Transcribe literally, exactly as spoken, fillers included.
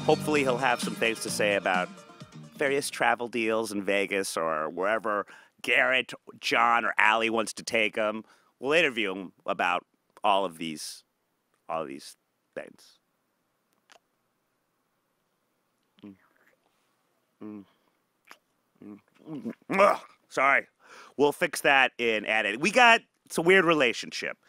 hopefully he'll have some things to say about various travel deals in Vegas or wherever Garrett, John, or Allie wants to take him. We'll interview him about all of these, all of these things. Mm. Mm. Mm. Mm. Ugh, sorry. We'll fix that in edit. We got, it's a weird relationship.